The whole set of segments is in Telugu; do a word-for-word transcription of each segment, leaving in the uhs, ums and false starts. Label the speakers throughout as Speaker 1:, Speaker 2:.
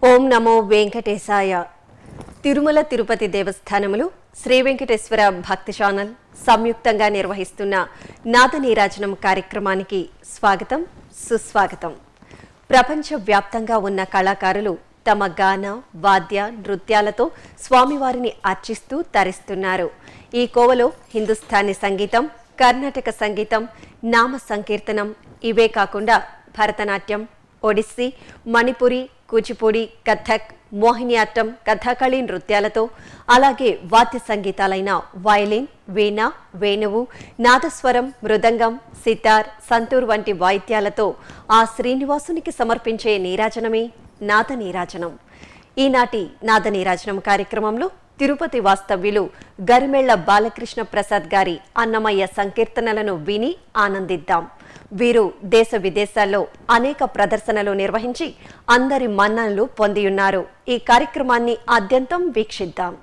Speaker 1: ఓం నమో వెంకటేశాయ. తిరుమల తిరుపతి దేవస్థానములు శ్రీ వెంకటేశ్వర భక్తి ఛానల్ సంయుక్తంగా నిర్వహిస్తున్న నాద నీరాజనం కార్యక్రమానికి స్వాగతం, సుస్వాగతం. ప్రపంచవ్యాప్తంగా ఉన్న కళాకారులు తమ గాన, వాద్య, నృత్యాలతో స్వామివారిని అర్చిస్తూ తరిస్తున్నారు. ఈ కోవలో హిందుస్థానీ సంగీతం, కర్ణాటక సంగీతం, నామ సంకీర్తనం, ఇవే కాకుండా భరతనాట్యం, ఒడిస్సీ, మణిపురి, కూచిపూడి, కథక్, మోహినియాట్టం, కథాకళి నృత్యాలతో, అలాగే వాద్య సంగీతాలైన వయలిన్, వీణ, వేణువు, నాదస్వరం, మృదంగం, సితార్, సంతూర్ వంటి వాయిద్యాలతో ఆ శ్రీనివాసునికి సమర్పించే నీరాజనమే నాద నీరాజనం. ఈనాటి నాద నీరాజనం కార్యక్రమంలో తిరుపతి వాస్తవ్యులు గరిమెళ్ల బాలకృష్ణ ప్రసాద్ గారి అన్నమయ్య సంకీర్తనలను విని ఆనందిద్దాం. వీరు దేశ విదేశాల్లో అనేక ప్రదర్శనలు నిర్వహించి అందరి మన్ననలు పొందియున్నారు. ఈ కార్యక్రమాన్ని ఆద్యంతం వీక్షిద్దాం.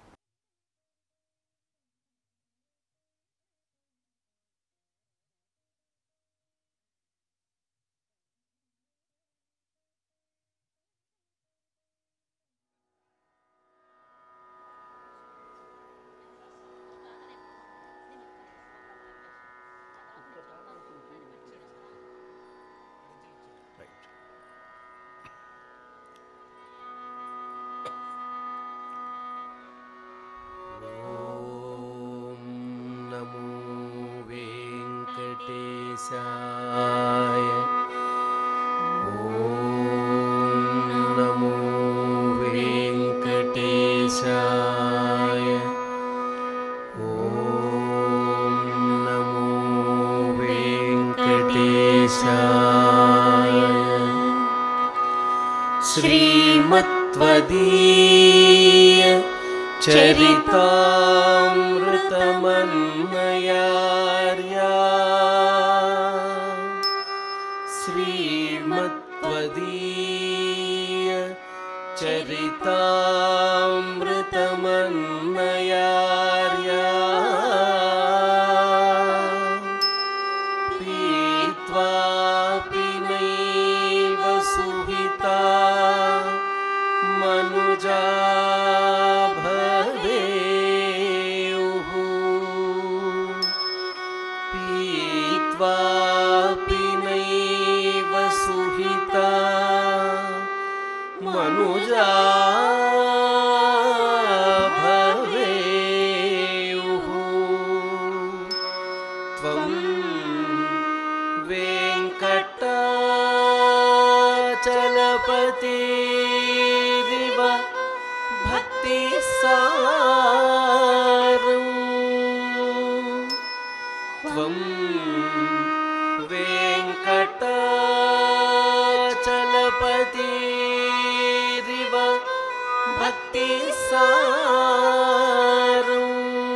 Speaker 2: श्रीमत्वदीय चरितामृतमन्मयार्या श्रीमत्वदीय चरितामृतमन्मयार्या पीत्वापि नैव सुहिता मनुजा भवेयुः पीत्वापि नैव सुहिता मनुजा भवेयुः त्वं वेङ्कटाचलपति भक्तिसारं त्वं वेङ्कटाचलपतिरिव भक्तिसारं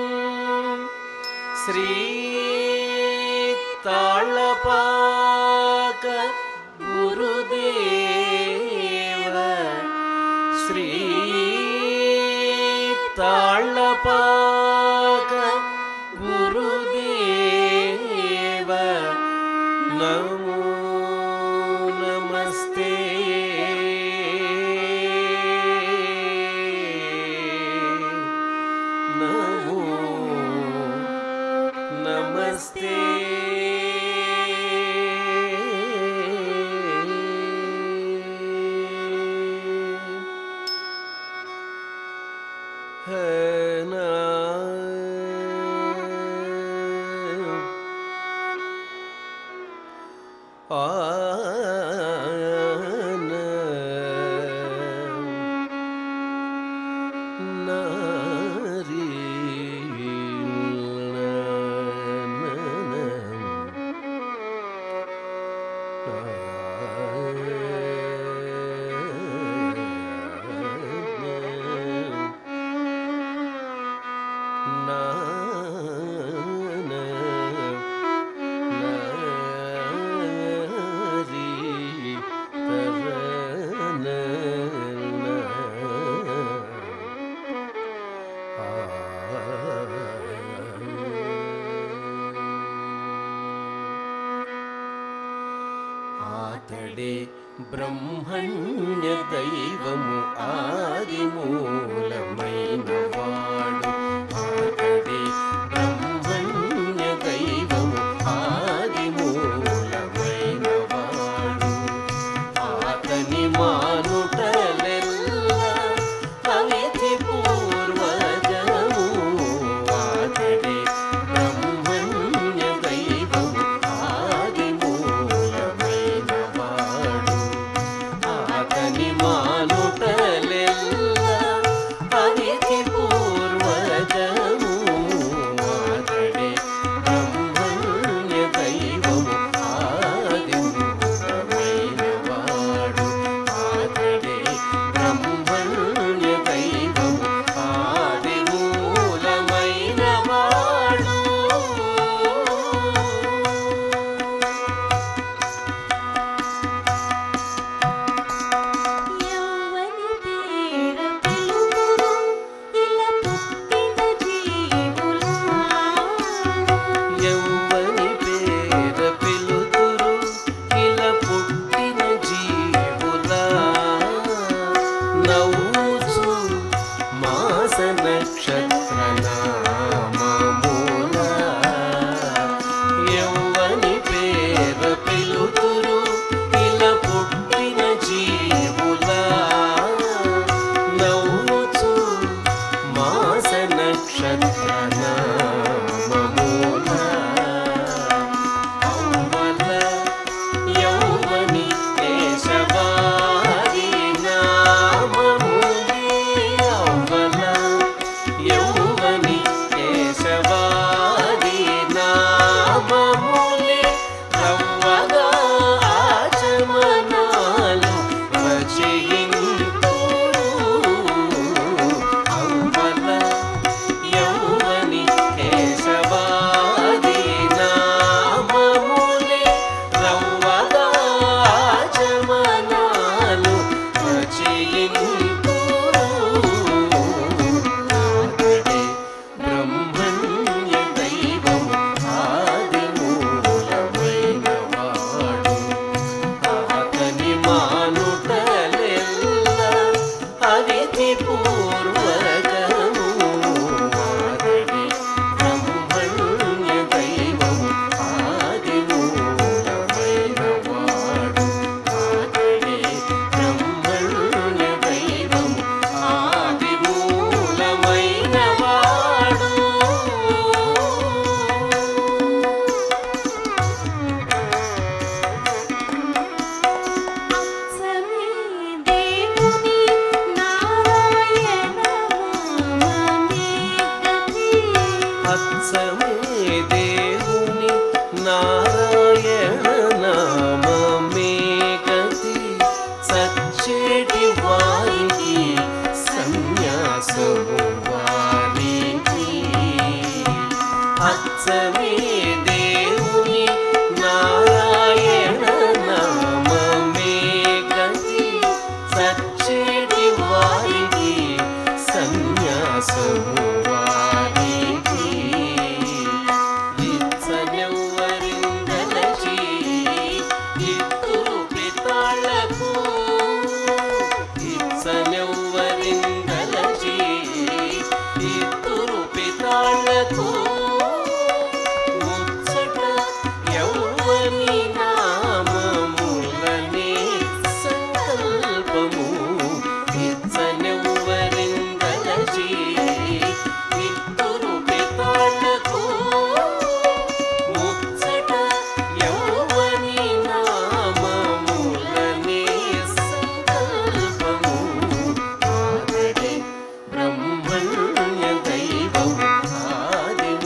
Speaker 2: श्रीताळपाक गुरुदेव श्री ताळपाक गुरुदेव नमो नमस्ते नमो नमस्ते ఆతడే బ్రహ్మణ్య దైవము ఆది మూలమైన వాడు. ఆతడే బ్రహ్మణ్య దైవము ఆది మూలమైన వాడు. ఆతని మానుటలెల్ల అవిధి పూర్వజము. ఆతడే బ్రహ్మణ్య దైవము ఆది మూలమైన వాడు. ఆతని మానుటలెల్ల అవిధి పూర్వజము. ఆతడే బ్రహ్మణ్య దైవము ఆది మూలమైన వాడు. ఆతడే బ్రహ్మణ్య దైవము ఆది మూలమైన వాడు.
Speaker 3: యవ్వని పేర పిలుపురు ఇలా పుట్టిన జీవులా.
Speaker 2: యవ్వని పేర పిలుతురు ఇలా పుట్టిన జీవులా. నవ్వుచు మాస నక్షత్ర నామములా. యవ్వని పేర పిలుతురు ఇలా పుట్టిన జీవులా. నవ్వుచు మాస నక్షత్ర నామములా. అవ్వల యౌవని కేశవాది నామములే. అవ్వల యౌవని కేశవాది నామములే. రవ్వగా ఆచమనాలు రచయింతురు. అవ్వల యౌవని కేశవాది నామములే. రవ్వగా ఆచమనాలు రచయింతురు. ఆతడే బ్రహ్మణ్య దైవము ఆది మూలమైన వాడు. ఆతని మానుటలెల్ల అవిధి పూర్వజము. ఆతడే బ్రహ్మణ్య దైవము ఆది మూలమైన వాడు. ఆతడే బ్రహ్మణ్య దైవము ఆది మూలమైన వాడు.
Speaker 3: అచ్చమే దేవుని నారాయణ నామమే గతి.
Speaker 2: అచ్చమే దేవుని నారాయణ నామమే గతి. సచ్చేటి వారికి సన్యాసము వారికి. అచ్చమే దేవుని నారాయణ నామమే గతి. సచ్చేటి వారికి సన్యాసము వారికి. ఇచ్చనెవ్వరిందలచి ఇత్తురు పితాళ్లకు. ఇచ్చనెవ్వరిందలచి ఇత్తురు పితాళ్లకు. ముచ్చట యౌవని నామములనే సంకల్పము. ఇచ్చనెవ్వరిందలచి ఇత్తురు పితాళ్లకు. ముచ్చట యౌవని నామములనే సంకల్పము. ఆతడే బ్రహ్మణ్య దైవము ఆది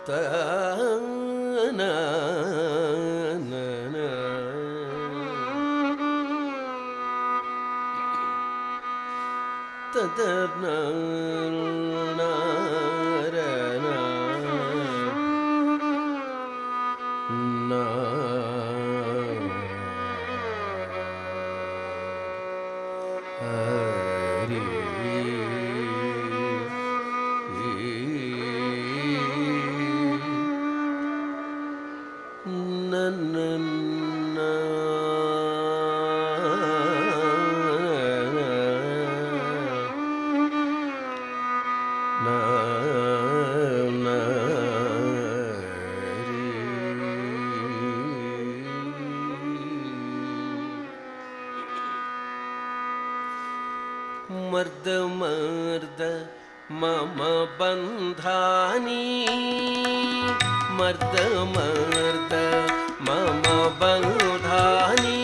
Speaker 2: మర్ద మర్ద మమ బంధాని మర్ద మర్ద మమ బంధాని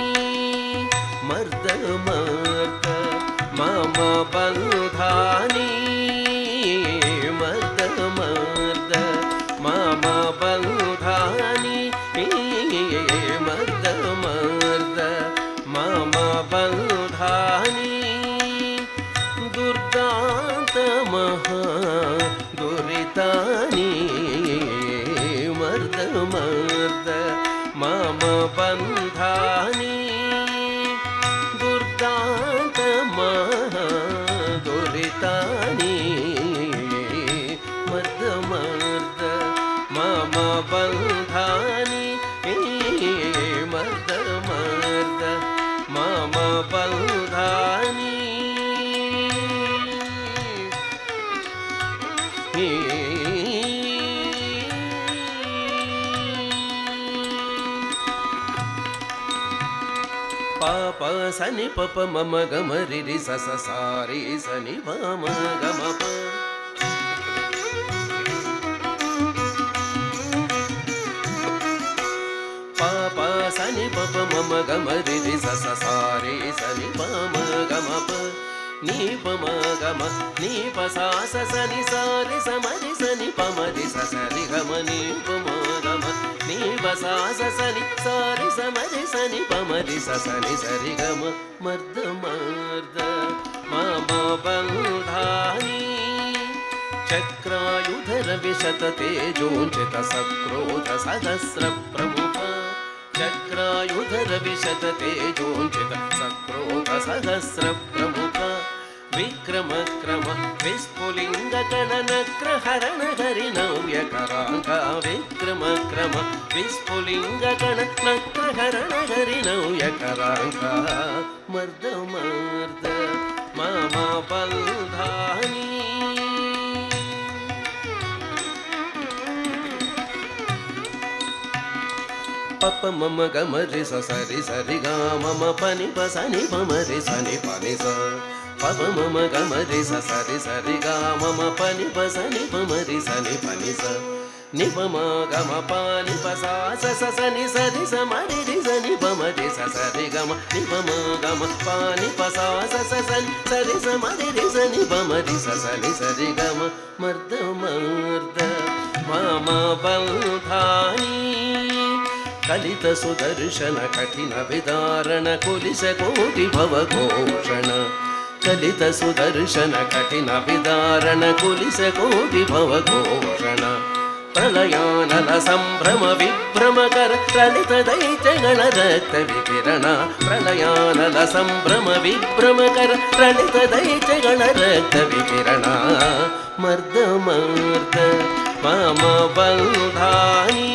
Speaker 2: మర్ద మర్ద మమ బంధాని మర్ద మర్ద మమ బంధాని మర్ద మర్ద మమ బంధాని దుర్దాంత మహా దురితాని మర్ద మర్ద మమ బంధాని దుర్దాంత మహా దురితాని మర్ద మర్ద మమ బంధాని మర్ద మర్ద మమ బంధాని పాప సని పప మమ గమ రి స స సారి సని మమ గమ ప పాప సని పప మమ గమ రి స స సారి సని మమ గమ ప నీ పమ గమ నీ ప సా స సని సారి సమరి సని పమరి స సరి గమ నీ పమ గమ నీ ప సా స సని సారి సమరి సని పమరి స సని సరి గమ మర్ద మర్ద మమ బంధాని చక్రాయుధర విశత తేజోంచిత సక్రోధ సహస్ర ప్రముఖ చక్రాయుధర విశత తేజోంచిత సక్రోధ సహస్ర ప్రముఖ విక్రమ క్రమ విస్ఫులింగ గణనక్ర హరణ హరి నవ్యకరాంక విక్రమ క్రమ విస్ఫులింగ గణనక్ర హరణ హరి నవ్యకరాంక మర్ద మర్ద మమ బంధాని పప మమ గమ రి స సరి సరి గా మమ పని ప సని పమ రి సని పని స పప మమ గమ రి స సరి సరి గా మమ పని ప సని పమ రి సని పని స ని పమ గమ పని ప సా స స సని సరి స మరి రి సని పమ రి స సరి గమ ని పమ గమ పని ప సా స స సని సరి స మరి రి సని పమ రి స సని సరి గమ మర్ద మర్ద మమ బంధాని కలిత సుదర్శన కఠిన విదారణ కులిశ కోటి భవఘోషణ కలిత సుదర్శన కఠిన విదారణ కులిశ కోటి భవఘోషణ ప్రళయానల సంభ్రమ విభ్రమకర లలిత దైత్యగణ రక్త వికిరణ ప్రళయానల సంభ్రమ విభ్రమకర లలిత దైత్యగణ రక్త వికిరణ మర్ద మర్ద మమ బంధాని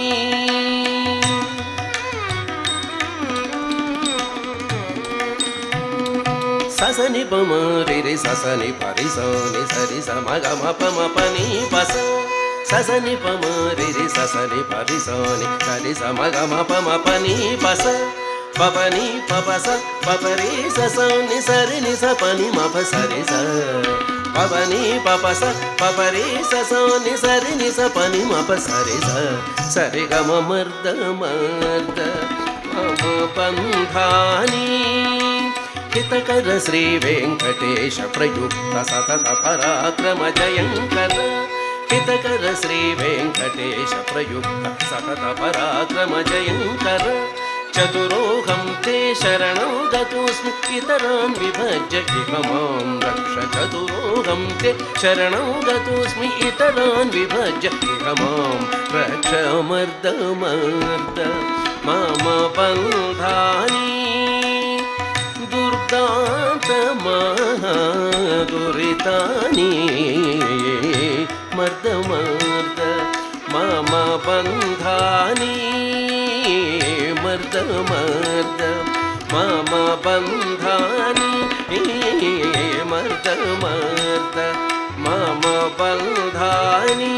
Speaker 2: ససని పమ రి ససని పరి సని సరి స మగ మ పమ పని పస ససని పమ రి ససని పరి సని సరి స మగ మ పమ పని పస పపని పపస పపరి ససని సరి ని స పని మ ప సరి స పపని పపస పపరి ససని సరి ని స పని మ ప సరి స సరి గ మ మర్ద మర్ద మమ బంధాని హితకర శ్రీ వెంకటేశ ప్రయుక్త సతత పరాక్రమ జయంకర हितकर श्री वेंकटेश प्रयुक्त सतत पराक्रम जयंकर चतुरोहं ते शरणं गतोऽस्मि इतरान् विभज्य इह मां रक्ष चतुरोहं ते शरणं गतोऽस्मि इतरान् विभज्य इह मां रक्ष मर्द मर्द मम बन्धानि दुर्दान्त महादुरितानि मर्द मर्द मम बन्धानि मर्द मर्द मम बन्धानि मर्द मर्द मम बन्धानि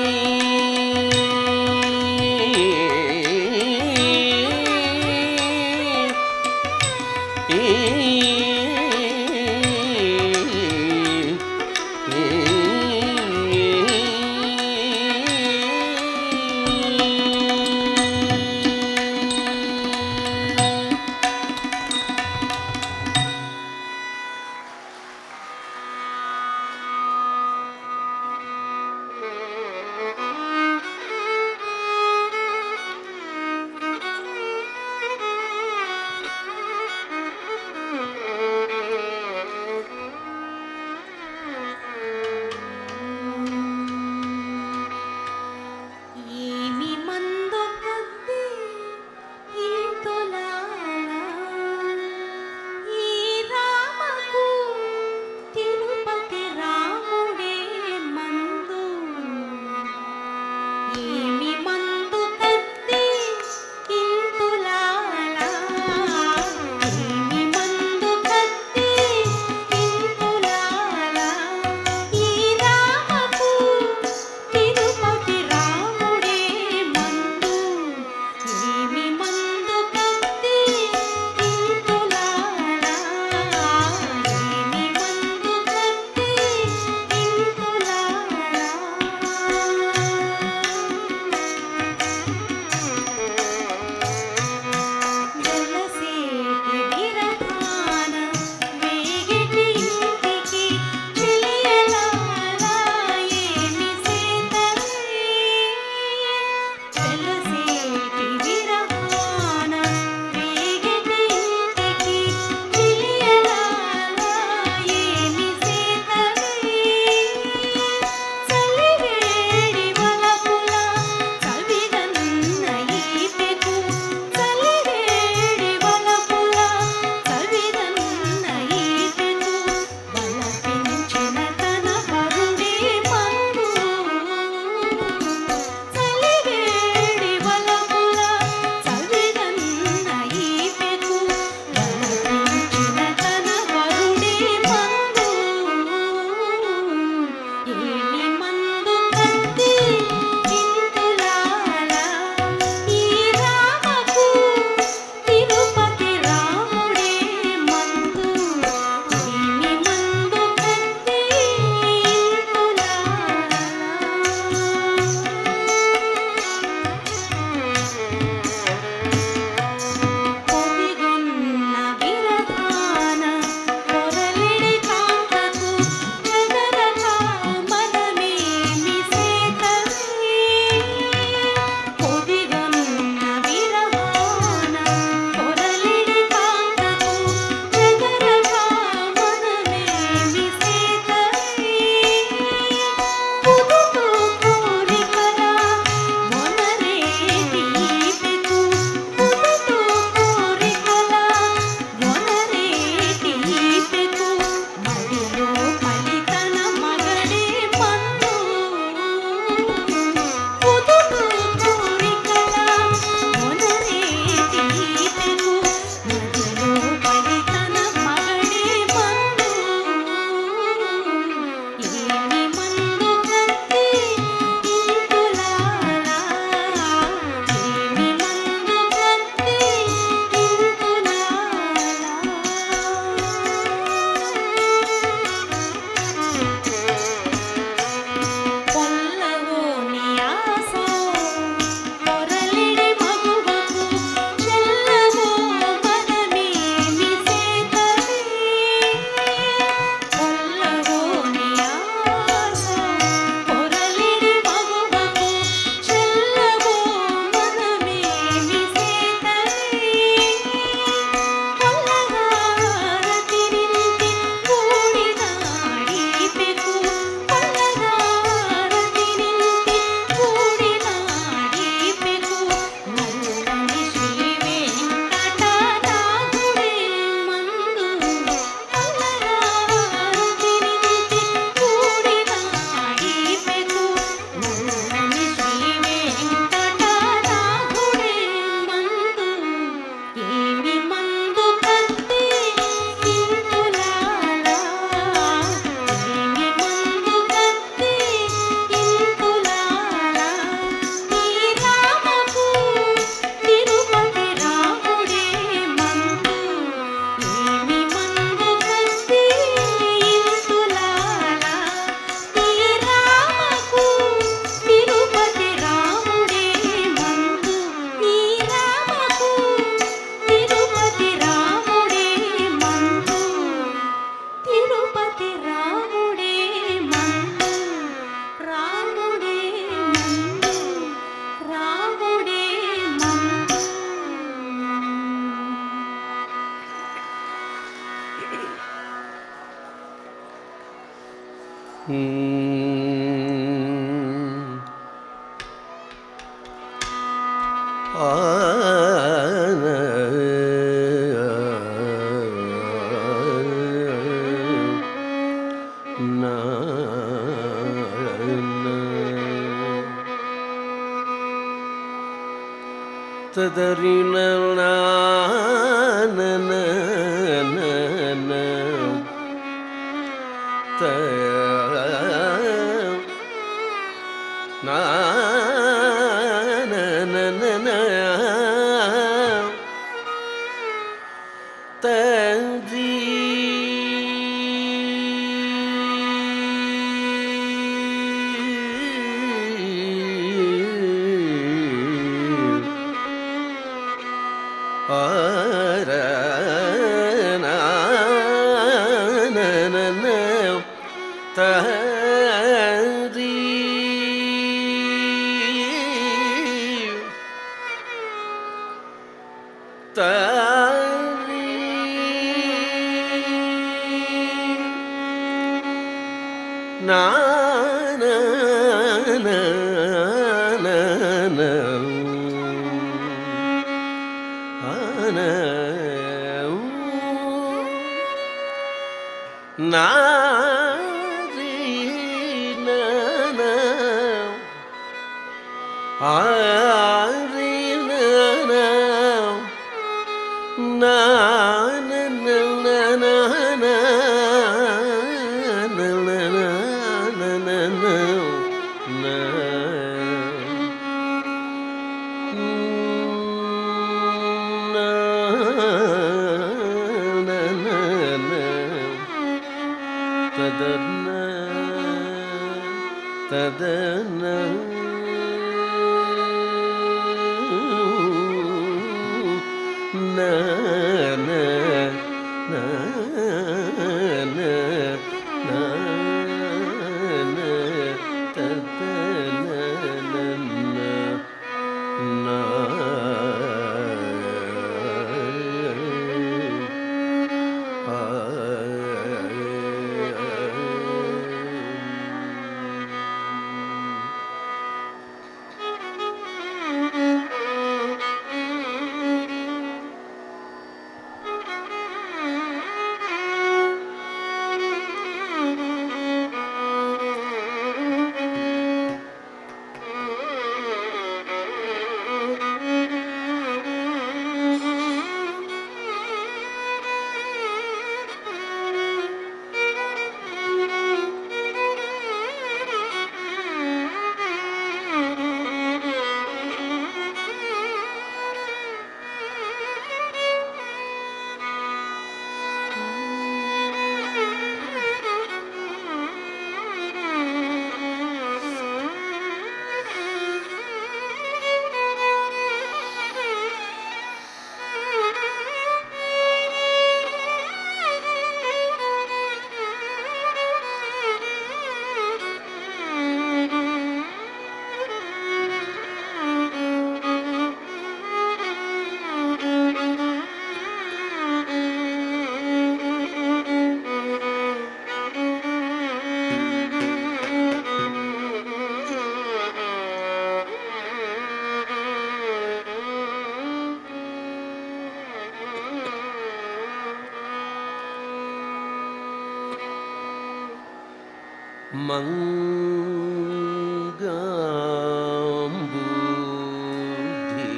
Speaker 2: ಮಂಗಾಂಬುಧಿ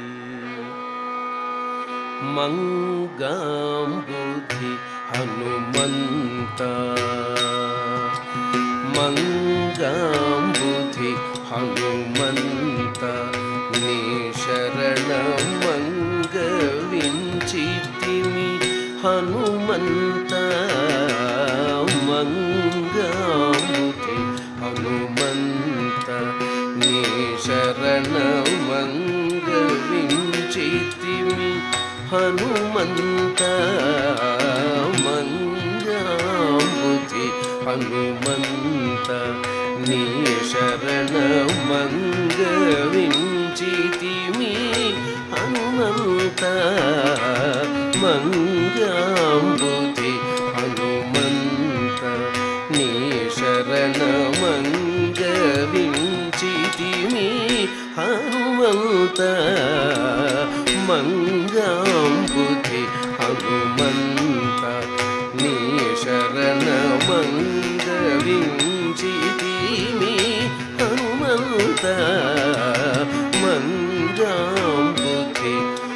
Speaker 2: ಮಂಗಾಂಬುಧಿ ಹನುಮಂತ ಮಂಗಾಂಬುಧಿ ಹನುಮಂತ ನೀ ಶರಣ ಮಂಗವಿಂಚಿತಿಮಿ ಹನುಮಂತ ಮಂಗಾಂಬುಧಿ ಹನುಮಂತ ನೀ ಶರಣ ಮಂಗವಿಂಚಿತಿಮಿ ಹನುಮಂತ ಮಂಗಾಂಬುಧಿ ಹನುಮಂತ ನೀ ಶರಣ ಮಂಗವಿಂಚಿತಿಮಿ ಹನುಮಂತ ಮಂಗಾಂಬುಧಿ ಹನುಮಂತ ನೀ ಶರಣ ಮಂಗವಿಂಚಿತಿಮಿ హనుమంత మంగాంబుధి హనుమంత నీ శరణమంగవించితిమి హనుమంత మంగాంబుధి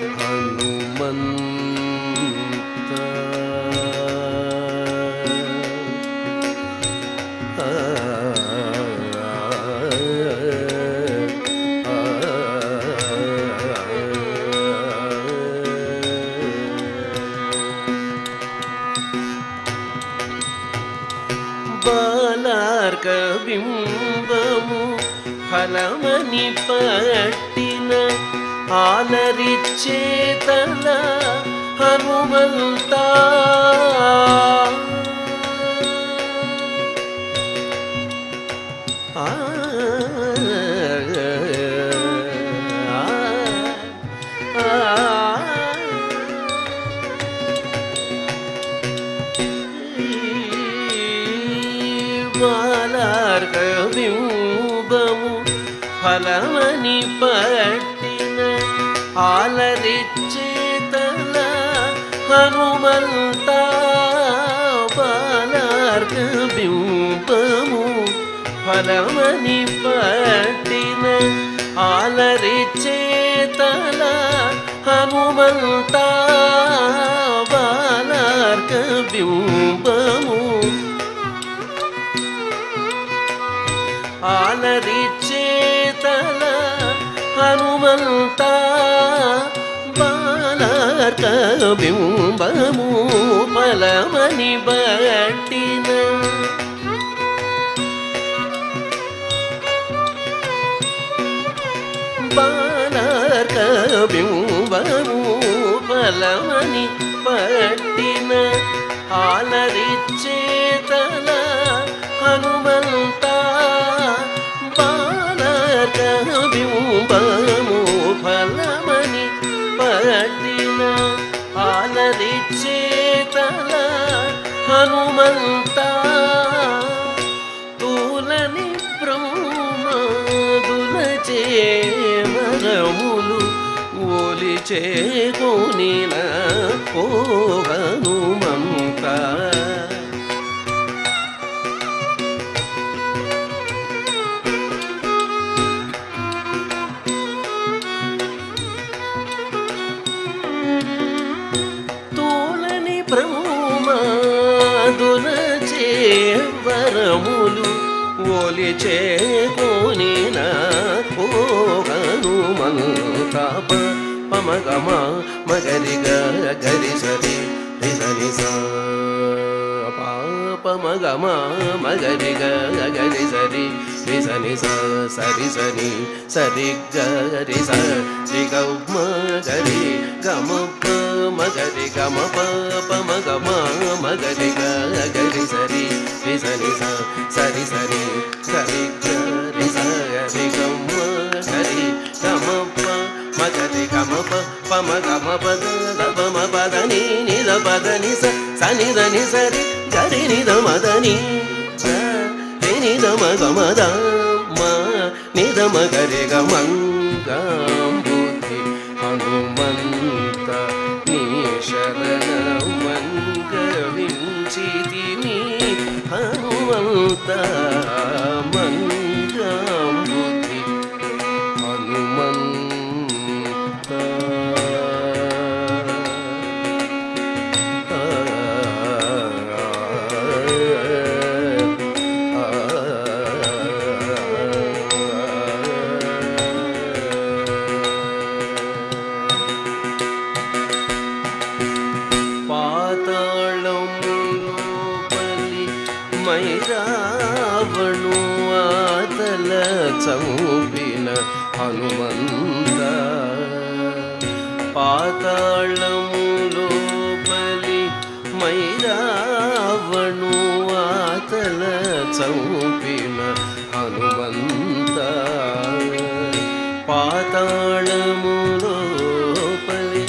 Speaker 2: హనుమంత ఆ బాలార్క బింబము ఫలమని పట్టిన ఆలరిచేతల హనుమంత ఆ బాలార్క బింబము ఫలమని పట్టిన ఆలరిచేతల హనుమంత బాలార్క బింబము ఫలమని పట్టిన ఆలరిచేతల హనుమంత బాలార్క బింబము ఆలరిచేతల హనుమంత బాలార్క బింబము ఫలమని బట్టిన బాలార్క బింబము ఫలమని పట్టిన ఆలరిచేతల హనుమంత బాలార్క బింబము ఫలమని పట్టిన ఆలరిచేతల హనుమంత తూలని బ్రహ్మాదులచే వరములు ఓలిచే కొనిన ఓ హనుమంత బ్రహ్మాదులచే వరములు ఓలిచే కొనిన ఓ హనుమంత పమగమ మగరిగ గరి సరి రిసని సా పాపమగమ మగరిగ గరి సరి రిసని సా సరి సని సరి గరి సరి గమ గరి గమ మగరి గమ పమ గమ మగరి గరి సరి రిసని సా సరి సరి సరి గరి సరి గమ గరి గమ మగరి గమ పమ గమ పద గమ పద ని ని ద పద ని స సని ద ని సరి గరి ని ద మద ని ని ద మ గమ ద మ ని ద మ గరి గమ గంబుధి హనుమంత నీ శరణమంగవించితిమి హనుమంత మంగంబుధి హనుమంత మైరావణు ఆతల చంపిన హనుమంత పాతాళములో బలి మైరావణు ఆతల చంపిన హనుమంత పాతాళములో బలి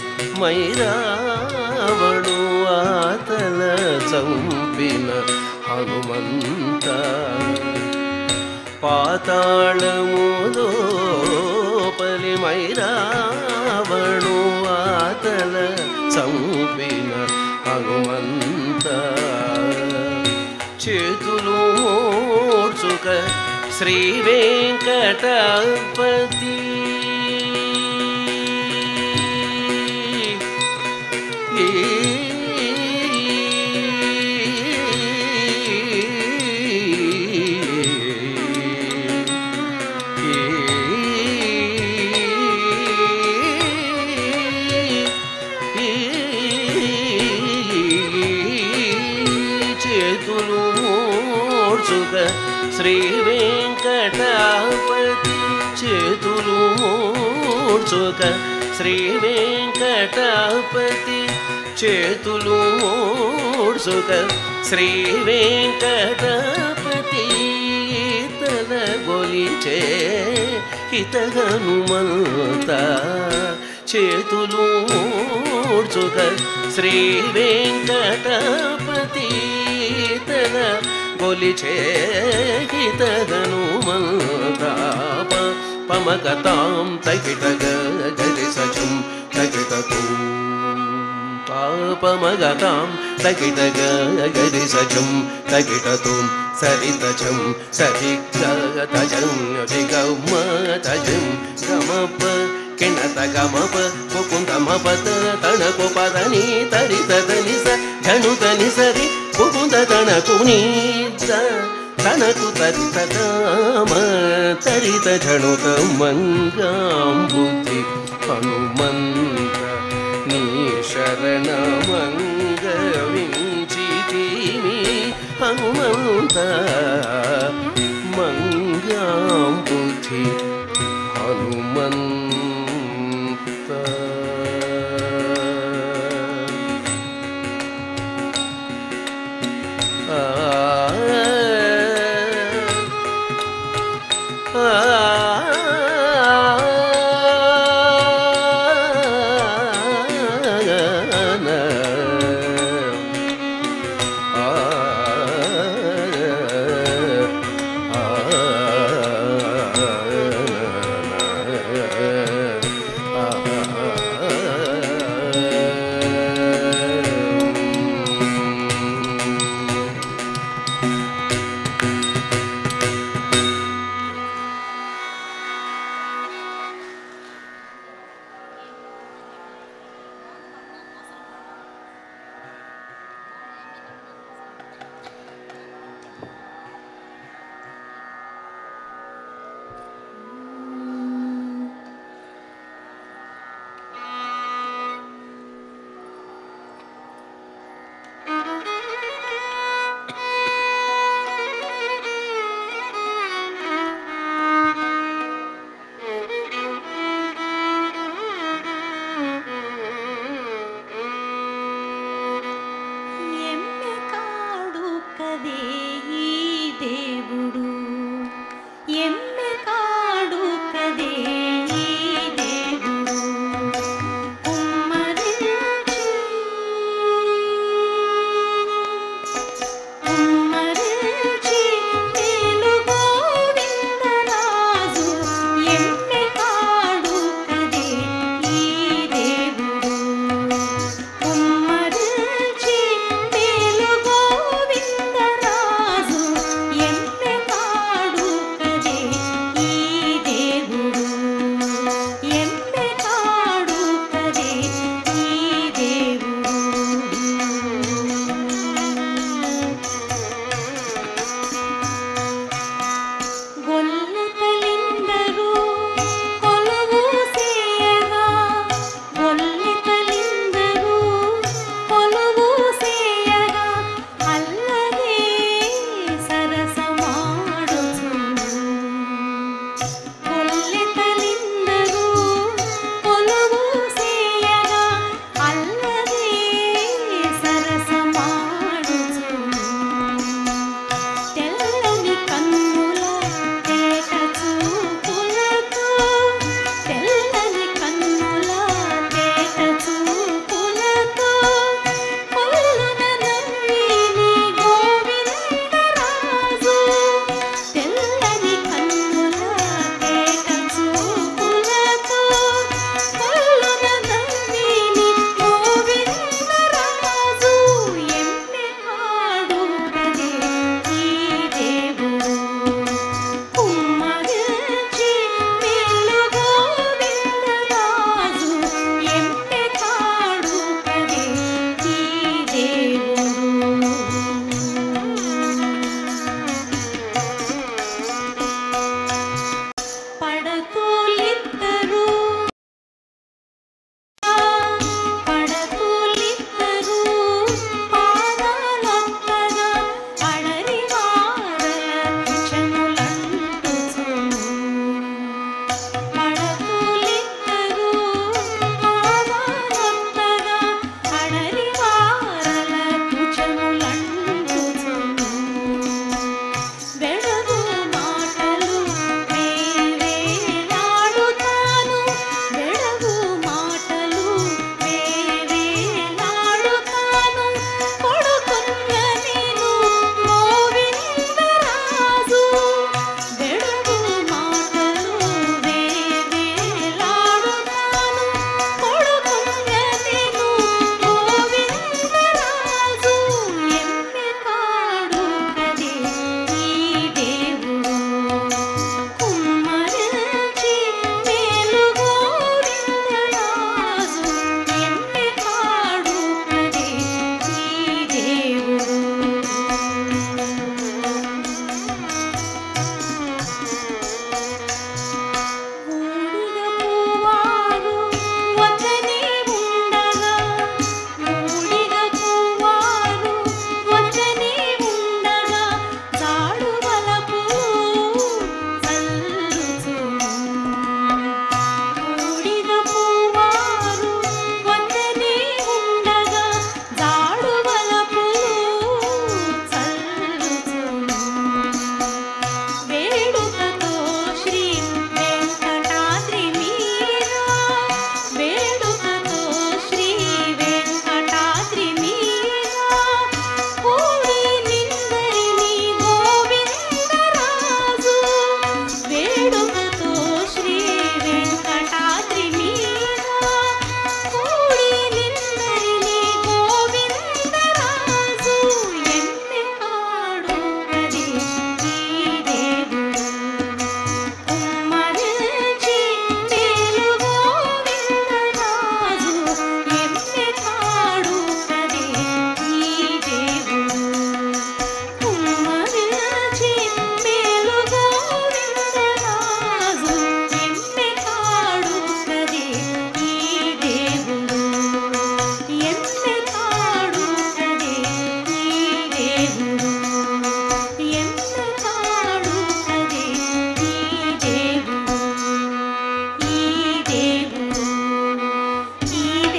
Speaker 2: మైరావణు ఆతల చంపిన హనుమంత పాతాళములో శ్రీ వెంకటాపతి శ్రీ వెంకటాపతి చేతులు మూర్చుక శ్రీ వెంకటాపతి చేతులు మూర్చుక శ్రీ వెంకటాపతి తల గొలిచే హితగనుమంత చేతులు మూర్చుక శ్రీ వెంకటాపతి తల గొలిచే హితగనుమంతాప పమగతాం తగిటగ గరి సజం తగిటతూ పాపమగతాం తగిటగ గరి సజం తగిటతూ సరితజం సరిగతజం విగమ తజం గమప కిణత గమప ముకుంద మపత తణకు పదని తరితదని స ధనుతని సరి ముకుంద తణకు నీత తనకు తరిత కామ తరిత ధనుత మంగాం బుద్ధి హనుమంత నీ శరణమంగ వించితిమి హనుమంత మంగాం బుద్ధి హనుమంత
Speaker 3: పడతులిద్దరు పడతులిద్దరు పాదాలొత్తగా అడరి వారల కుచములంటుచు పడతులిద్దరు పాదాలొత్తగా అడరి వారల కుచములంటుచు వెడగు మాటలు వేవేలాడుతాను వెడగు మాటలు వేవేలాడుతాను కొడుకున్న నేను గోవిందరాజు వెడగు మాటలు వేవేలాడుతాను కొడుకున్న నేను గోవిందరాజు ఎమ్మె కాడు కదే ఈ దేవుడు కుమ్మరించి మేలు గోవిందరాజు ఎమ్మె కాడు కదే ఈ దేవుడు ఊడిగ పువ్వారు వచనే ఉండగా ఊడిగ పువ్వారు వచనే ఉండగా చాడు వలపులు చల్లుచు ఊడిగ పువ్వారు వచనే ఉండగా చాడు వలపులు చల్లుచు వేడుకతో శ్రీ వెంకటాద్రి మీరా వేడుకతో శ్రీ వెంకటాద్రి మీరా కూడి నిందరిని గోవిందరాజు వేడుకతో శ్రీ వెంకటాద్రి మీరా కూడి నిందరిని గోవిందరాజు ఎమ్మె కాడు కదే ఈ దేవుడు కుమ్మరించి మేలు గోవిందరాజు ఎమ్మె కాడు కదే ఈ దేవుడు కుమ్మరించి మేలు గోవిందరాజు ఎమ్మె కాడు కదే ఈ దేవుడు ఎమ్మె కాడు కదే ఈ దేవుడు ఎమ్మె కాడు కదే ఈ దేవుడు ఈ దేవుడు ఈ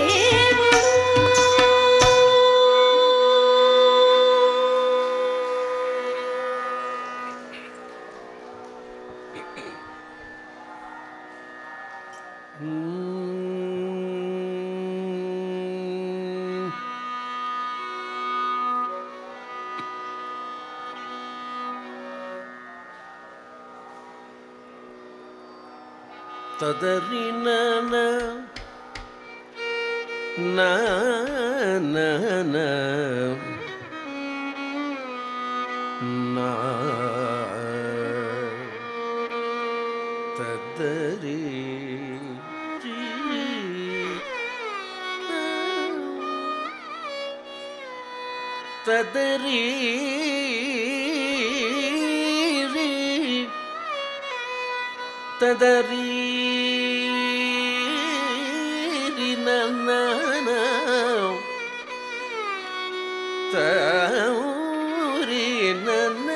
Speaker 2: తదరిన నా నా నా నా తదరి తదరి తదరి నన్న తౌరి నన్న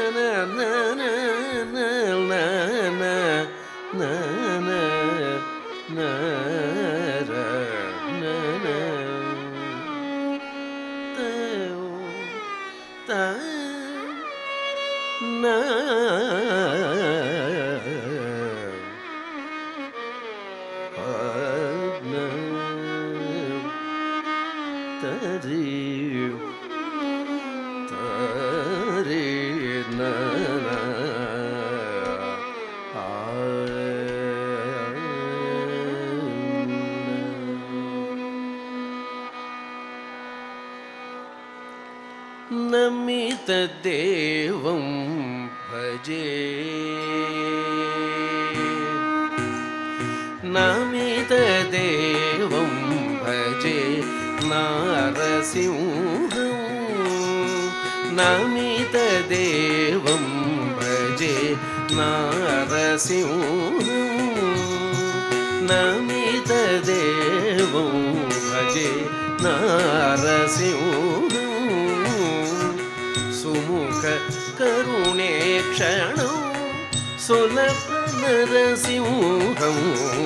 Speaker 2: నమిత దేవం భజే నమిత దేవం భజే నారసింహం నమిత దేవం భజే నారసింహం नमितदेवं भजे नारसिंहं सुमुख करुणे क्षणं सुलभ नरसिंहं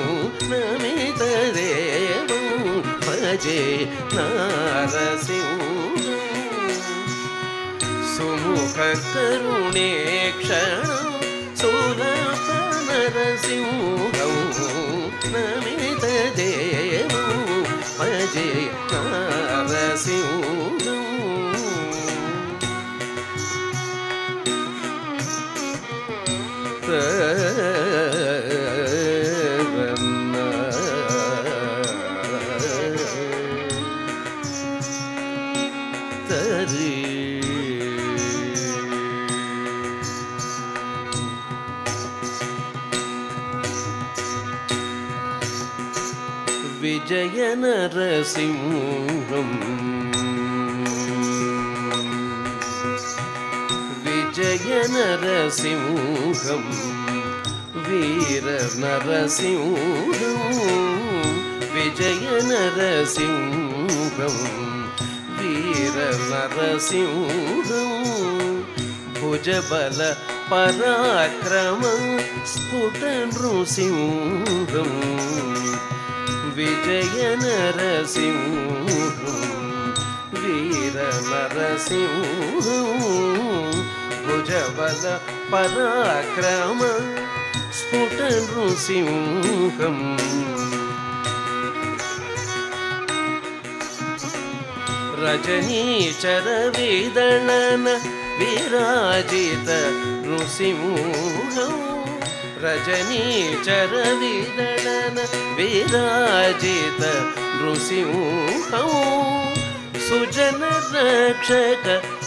Speaker 2: नमितदेवं भजे नारसिंहं सुमुख करुणे क्षणं सुलभ नरसिंहं नमितदेवं भजे नारसिंहं विजय नरसिंहं विजय नरसिंहं वीर नरसिंहं विजय नरसिंहं वीर नरसिंहं भुजबल पराक्रम स्फुट नृसिंहं विजय नरसिंहं वीर नरसिंहं भुजबल पराक्रम स्फुट नृसिंहं रजनीचर विदलन विराजित नृसिंहं रजनीचर विदलन विराजित नृसिंहं सुजन रक्षक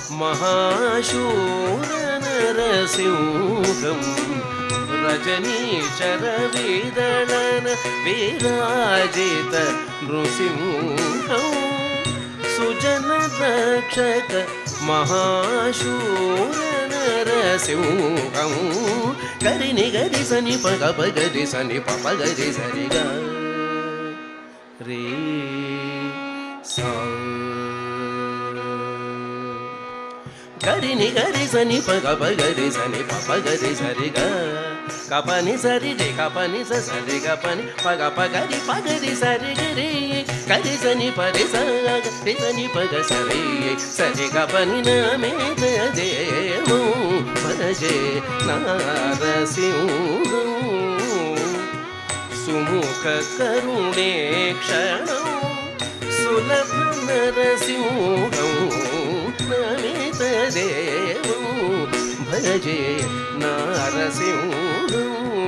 Speaker 2: महाशूर नरसिंहं रजनीचर विदलन विराजित नृसिंहं सुजन रक्षक महाशूर नरसिंहं गरिनि गरि सनि पग पगरि सनि पप गरि सरि ग रे सा गरिनि गरि सनि पग पगरि सनि पप गरि सरि ग कपनि सरि रे कपनि स सरि ग पनि पग पगरि पगरि सरि ग रे गरि सनि परि स रे सनि पग सरि सरि ग पनि नमितदेवं भजे नारसिंहं सुमुख करुणे क्षणं सुलभ नरसिंहं नमितदेवं भजे नारसिंहं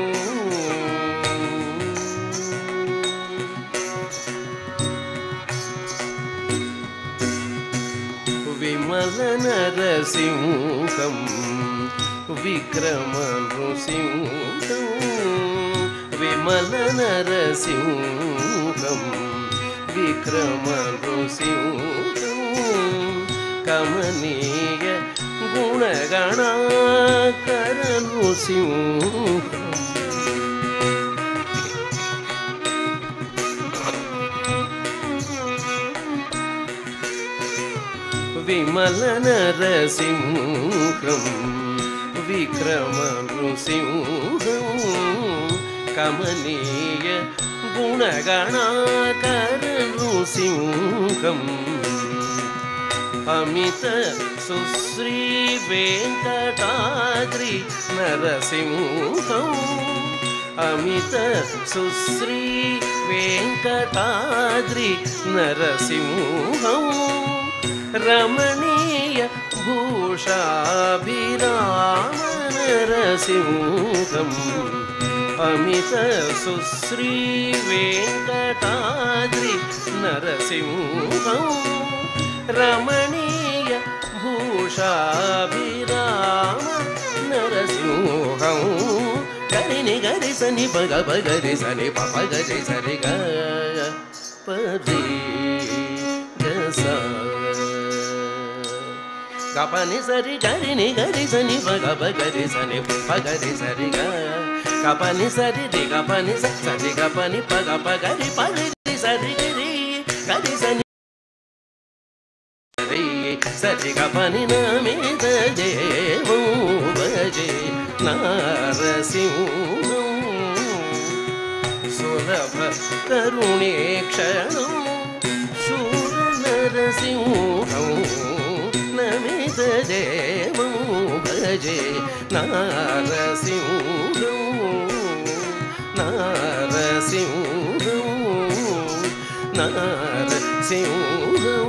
Speaker 2: विमल नरसिंहं विक्रम नृसिंहं विमल नरसिंहं विक्रम नृसिंहं कमनीय गुणगणाकर नृसिंहं विमल नरसिंहं विक्रम नृसिंहं कमनीय गुणगणाकर नृसिंहं अमित सुश्री वेंकटाद्रि नरसिंहं अमित सुश्री वेंकटाद्रि नरसिंहं रमणीय भूषाभिराम नरसिंहं अमित सुश्री वेंकटाद्रि नरसिंहं रमणीय भूषाभिराम नरसिंहं गरिनि गरि सनि पग पगरि सनि पप गरि सरि ग परि ग सा गपनि सरि गरिनि गरि सनि पग पगरि सनि पप गरि सरि ग కపని సరి రి గపని సరి గపని పగ పగరి పగరి సరి రి గరి సని సరి గపని నమిత దేవో భజే నారసింహం సులభ కరుణేక్షణం శూర నరసింహం నమిత దేవో భజే నారసింహం నారసింహం నారసింహం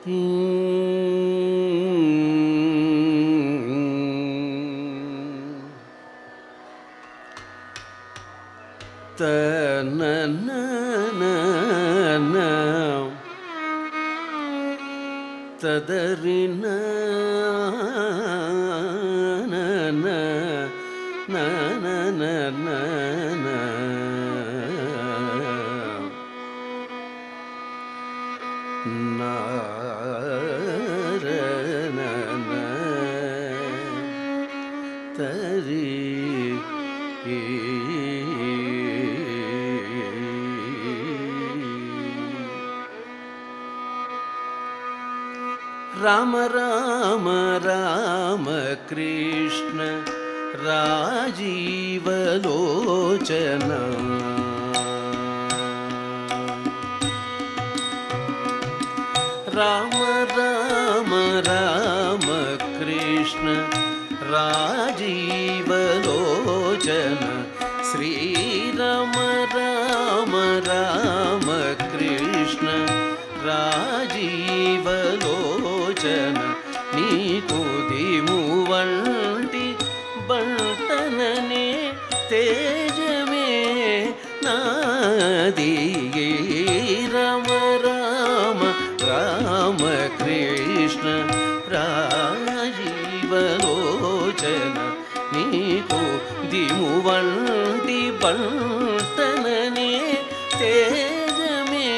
Speaker 2: తదరిన తరి రామ రామ రామ కృష్ణ రాజీవలోచన రామ రామ రామ కృష్ణ రాజీవలోచన శ్రీరామ రామ రామ కృష్ణ రాజీవలోచన నీకు దిము వంటి బంటననే తేజమే నాది రామ రామ రామ కృష్ణ రాజీవలోచన నీకు దిము వంటి బంటననే తేజమే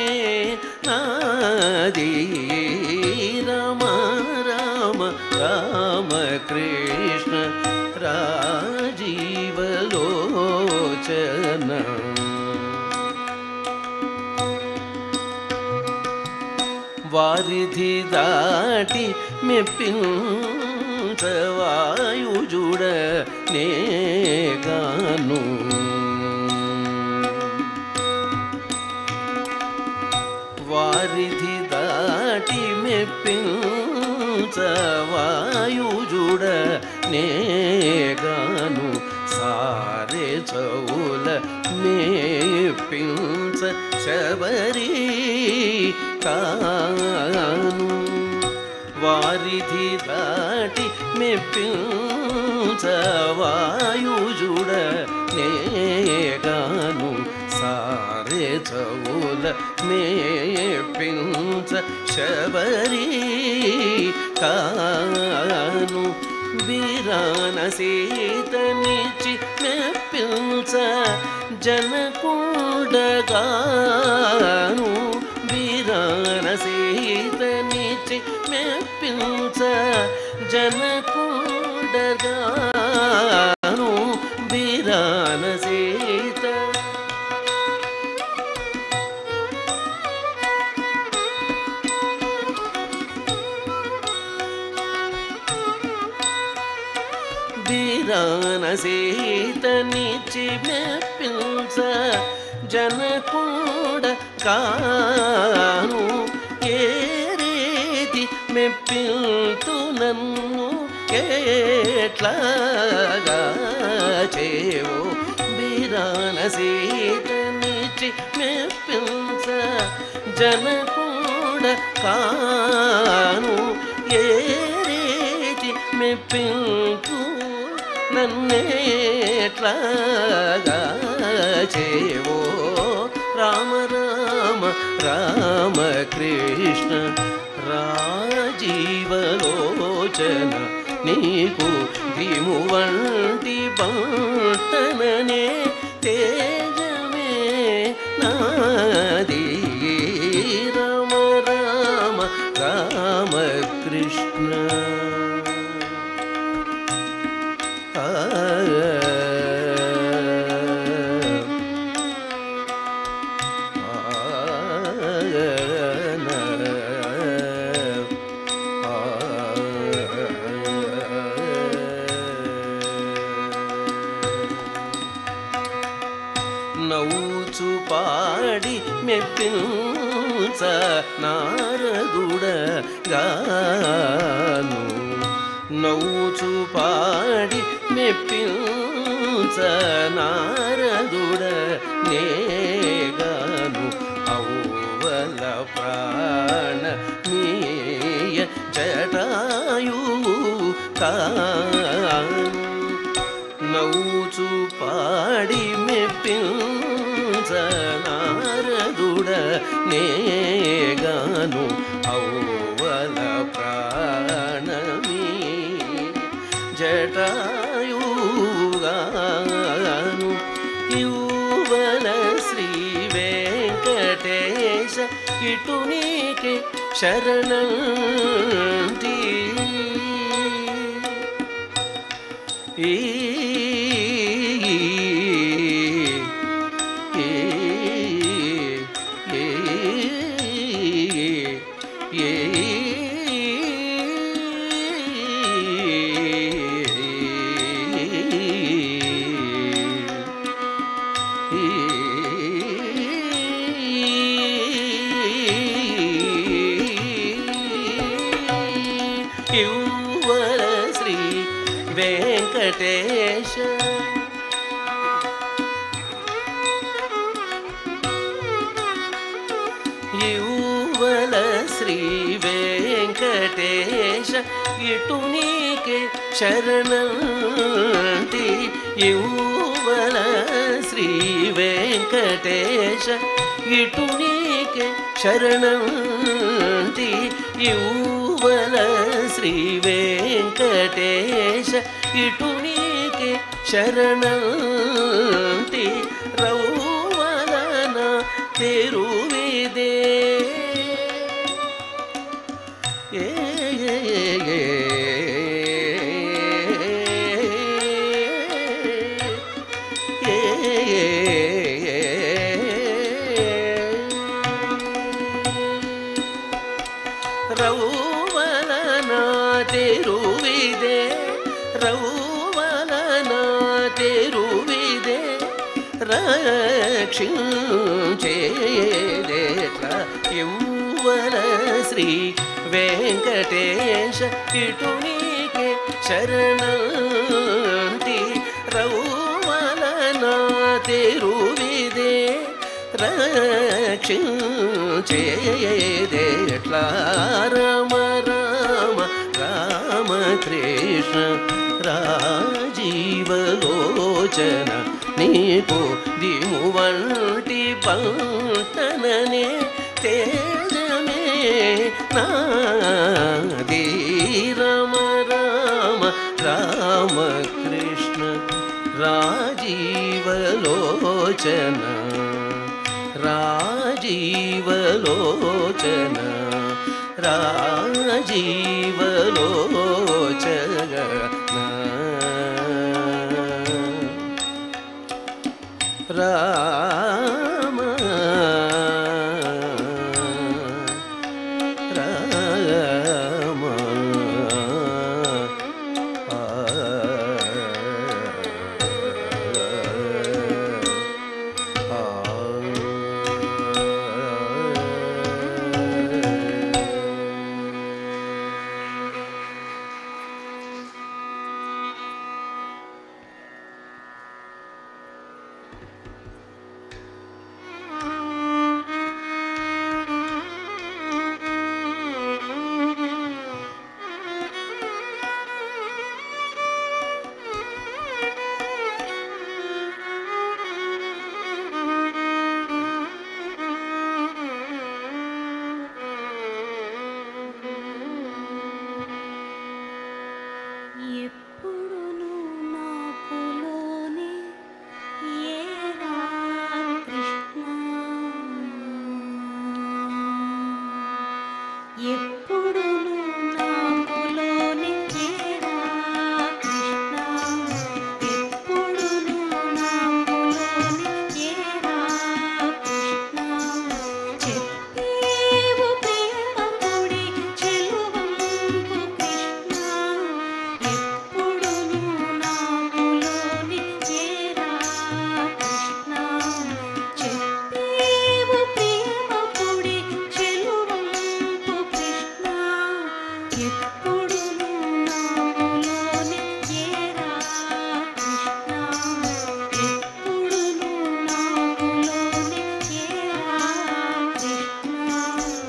Speaker 2: నాది రామ రామ రామ కృష్ణ రాజీవలోచన వారిధి దాటి మెప్పించవాయుజుడ నేగాను వారిధి దాటి మెప్పించవాయుజుడ నేగాను సారే చౌల మేపించ శబరి కాను వారిధి దాటి మెప్పించవాయుజుడ నేగాను సారే చౌల మేపించ శబరి కాను వీరాన సీతనిచి మెప్పించ జనకుండగాను వీరాన సీతనిచి మెప్పించ జనకుండగాను వీరాన సీత వీరాన సీతనిచి మెప్పించ జనకుండ కాను ఏ రీతి మెప్పిల్తు నన్ను ఎట్లాగా చేవో వీరాన సీతనిచి మెప్పించ జనకుండ కాను ఏ రీతి మెప్పిల్తు నన్నేట్లాగా చేవో రామ రామ రామ కృష్ణ రాజీవలోచన నీకు దిము వంటి బంటననే తేజమే నాది రామ రామ రామ కృష్ణ నవ్వుచు పాడి మెప్పించ నారదుడ గాను నవ్వుచు పాడి మెప్పించ నారదుడ నేగాను ఔవల ప్రాణ మీయ జటాయువు కాను నవ్వుచు పాడి మెప్పించ నారదుడ నేగాను ఔవల ప్రాణమీ జటాయుగాను యువల శ్రీ వెంకటేశ ఇటు నీకే శరణంటి ఈ యువల శ్రీ వెంకటేశ యువల శ్రీ వెంకటేశ ఇటు నీకే శరణంటి యువల శ్రీ వెంకటేశ ఇటు నీకే శరణంటి యువల శ్రీ వెంకటేశ ఇటు నీకే శరణంటి రౌవలన తెరువిదే ఏ రౌవలన తెరువిదే రౌవలన తెరువిదే రక్షించేదేట్ల యువల శ్రీ వెంకటేశ ఇటు నీకే శరణంటి రౌవలన తెరువిదే రక్షించేదేట్ల రామ రామ రామ కృష్ణ రాజీవలోచన నీకు దిము వంటి పంటననే తేజమే నాది రామ రామ రామ కృష్ణ రాజీవలోచన రాజీవలోచన రాజీవలోచన రామ రామ ఆ
Speaker 3: ఎప్పుడును నాకులోనే ఏరా కృష్ణ ఎప్పుడును నాకులోనే ఏరా కృష్ణ ఎప్పుడును నాకులోనే ఏరా కృష్ణ చెప్పేవు ప్రేమ పొడి చెలువంపు కృష్ణ ఎప్పుడును నాకులోని చేరా కృష్ణ చెప్పేవు ప్రేమ పొడి చెలువంపు కృష్ణ ఎప్పుడును నాకులోని చేరా కృష్ణ ఎప్పుడును నాకులోని చేరా కృష్ణ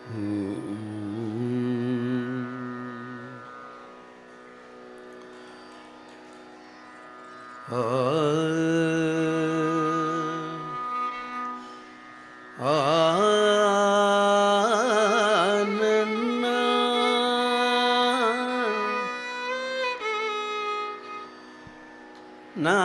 Speaker 2: ఆ ఆ నన్నా నా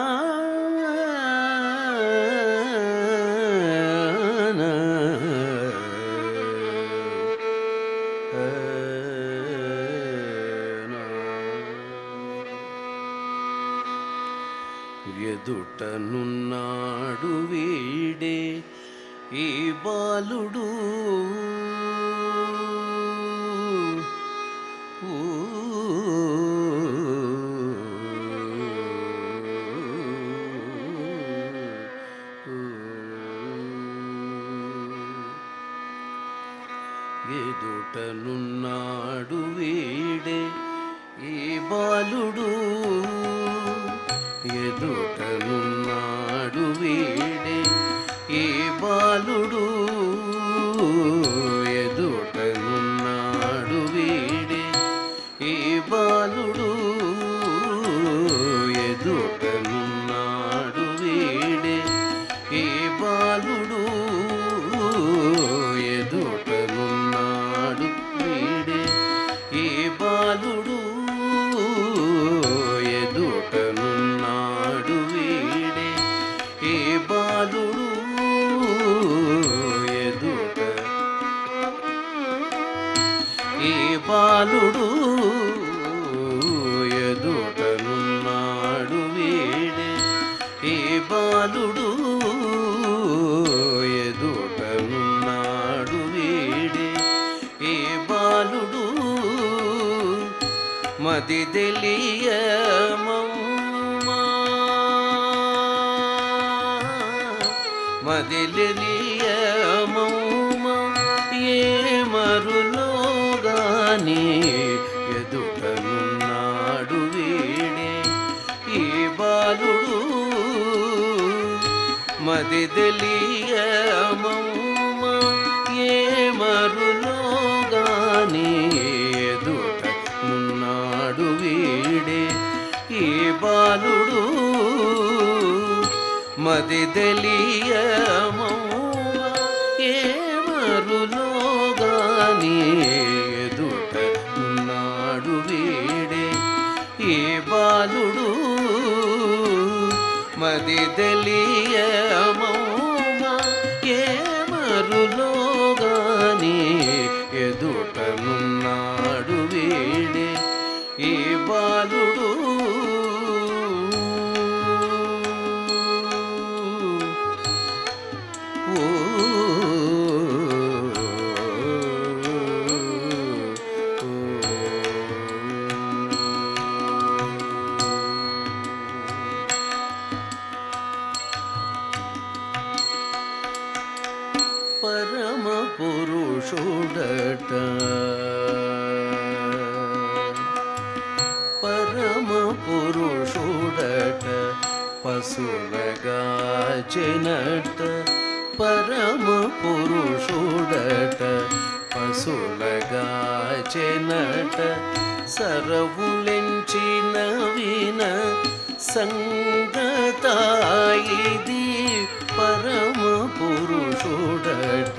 Speaker 2: ఎదుటనున్నాడు వీడే ఈ బాలుడు ఊ ఎదుటనున్నాడు వీడే ఈ బాలుడు ఎదుటనున్నాడు వీడే ఈ బాలుడు ఎదుటనున్నాడు వీడే ఈ బాలుడు ఎదుటనున్నాడు వీడే ఈ బాలుడు ఎదుటనున్నాడు వీడే ఈ బాలుడు ఎదుటనున్నాడు వీడే ఈ బాలుడు ఎదుట ఈ బాలుడు ఎదుటనున్నాడు వీడే ఈ బాలుడు ఎదుటనున్నాడు వీడే ఈ బాలుడు మది తెలియమమ్మా మది తెలియమమ్మా ఏ మరులోగాని ఎదుటనున్నాడు వీడే ఈ బాలుడు మది తెలియమమ్మా ఏ మరులోగాని ఎదుటనున్నాడు వీడే ఈ బాలుడు మది తెలియమమ్మా ఏ మరులోగాని ఎదుటనున్నాడు వీడే ఈ బాలుడు మది తెలియమమ్మా ఏ మరులోగాని ఎదుటనున్నాడు వీడే ఈ బాలుడు ఓ పరమ పురుషుడట పరమ పురుషుడట పశులగాచెనట పరమ పురుషుడట పశులగాచెనట సరవులెంచిన విన సంగతాయిది పరమ పురుషుడట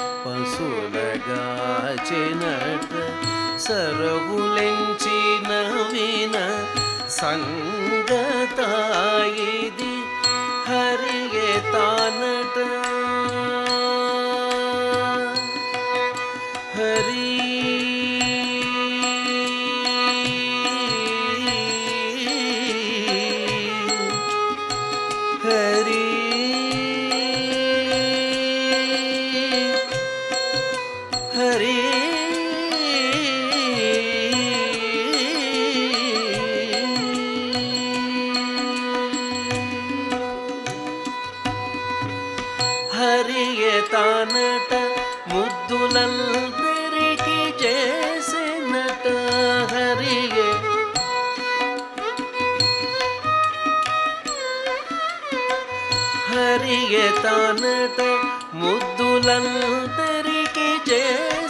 Speaker 2: పశులగాచెనట సరవులెంచిన విన సంగతాయిది హరియే తానట హరి హరి హరి హరియే తానట ముద్దులందరికీ చేసినట హరియే హరియే తానట ముద్దులందరికీ చేసినట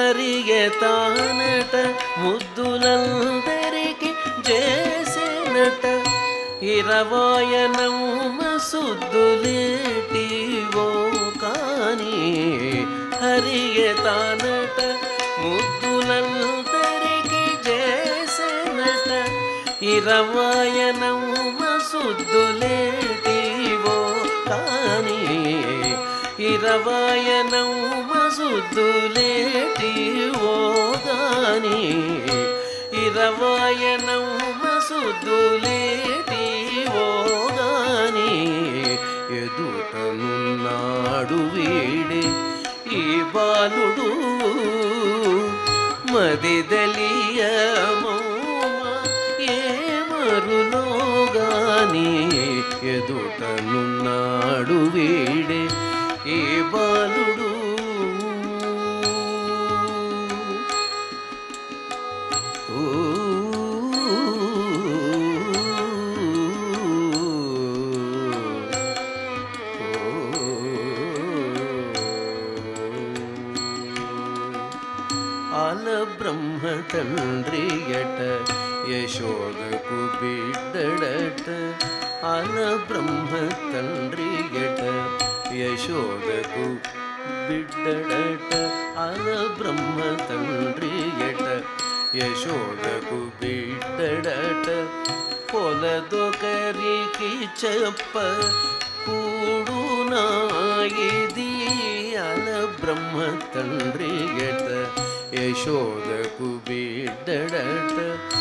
Speaker 2: హరిగే తానట ముద్దులందరికి చేసేనట ఇరవాయనమ్మ సుద్దులేటివో కాని హరిగే తానట ముద్దులందరికి చేసేనట ఇరవాయనమ్మ సుద్దులేటివో కాని ఇరవాయనమ్మ సుద్దులేటివో గాని ఇరవాయనమ్మ సుద్దులేటివో గాని ఎదుటనున్నాడు వీడే ఈ బాలుడు మదిదలియమౌమ ఏ మరులో గాని ఎదుటనున్నాడు వీడే ఈ బాలుడు ఆల బ్రహ్మ తండ్రియట యశోదకు బిడ్డడట ఆల బ్రహ్మ తండ్రియట యశోదకు బిడ్డడట ఆల బ్రహ్మ తండ్రియట యశోదకు బిడ్డడట పొలదొకరికి చెప్ప కూడునా ఇది ఆల బ్రహ్మ తండ్రియట యశోదకు బిడ్డడట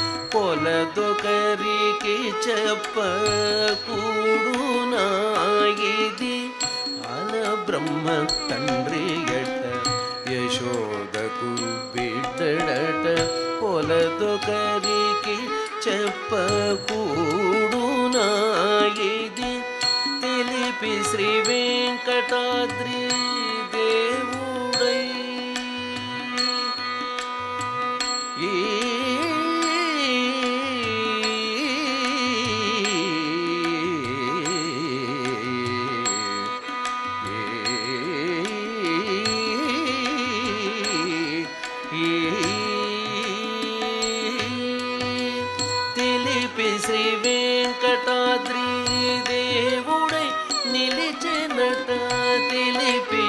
Speaker 2: పొలదొకరికి చెప్ప కూడునా ఇది ఆల బ్రహ్మ తండ్రియట యశోదకు బిడ్డడట పొలదొకరికి చెప్ప కూడునా ఇది తెలిపి శ్రీ వెంకటాద్రి దేవుడై ఈ తెలిపి శ్రీ వెంకటాద్రి దేవుడై నిలిచెనట తెలిపి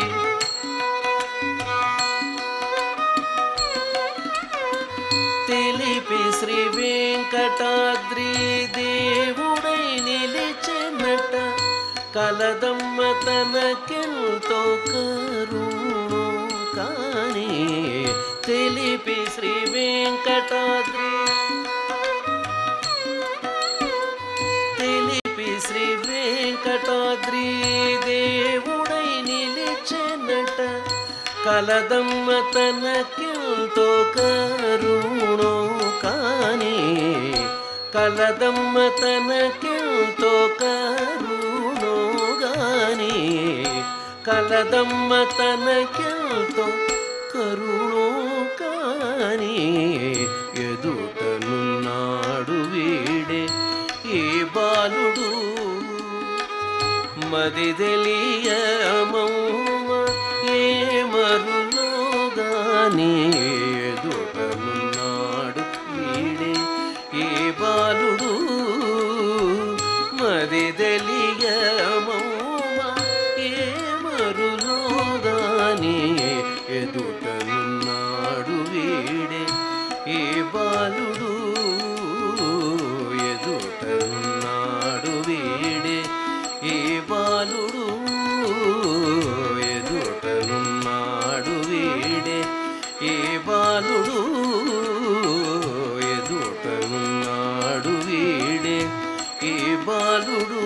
Speaker 2: తెలిపి శ్రీ వెంకటాద్రి దేవుడై నిలిచెనట కలదమ్మ తనకెంతో కరుణో కాని తెలిపి శ్రీ వెంకటాద్రి తెలిపి శ్రీ వెంకటాద్రి దేవుడై నిలిచెనట కలదమ్మ తనకెంతో కరుణో కాని కలదమ్మ తనకెంతో కరుణో గాని కలదమ్మ తనకెంతో కరుణో కాని ఎదుటనున్నాడు వీడే ఈ బాలుడు మదిదలియమౌమ ఏ మరులో గాని ఎదుటనున్నాడు వీడే ఈ బాలుడు మదిదలియమౌమ ఏ మరులో గాని ఎదుటనున్నాడు వీడే ఈ బాలుడు ఎదుటనున్నాడు వీడే ఈ బాలుడు ఎదుటనున్నాడు వీడే ఈ బాలుడు ఎదుటనున్నాడు వీడే ఈ బాలుడు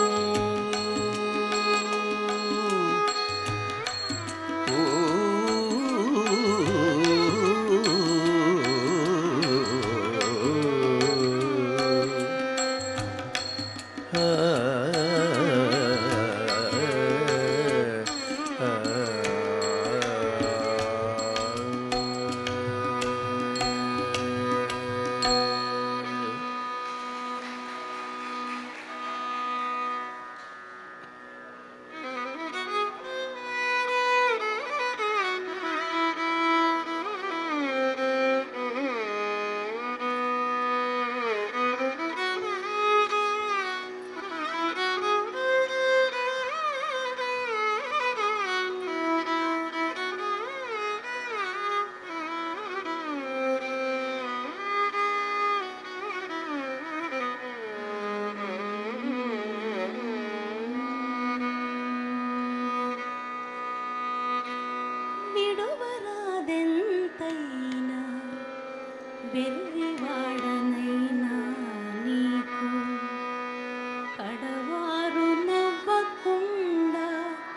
Speaker 2: ఓ
Speaker 3: వెర్రివాడనైనా నీకు కడవారు నవ్వకుండా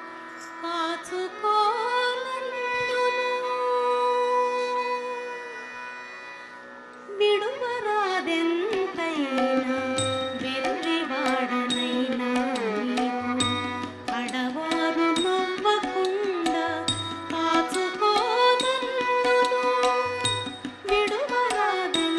Speaker 3: కాచుకోనన్నును విడువరాదెంతైనా వెర్రివాడనైనా నీకు కడవారు నవ్వకుండా కాచుకోనన్నును విడువరాదెంతైనా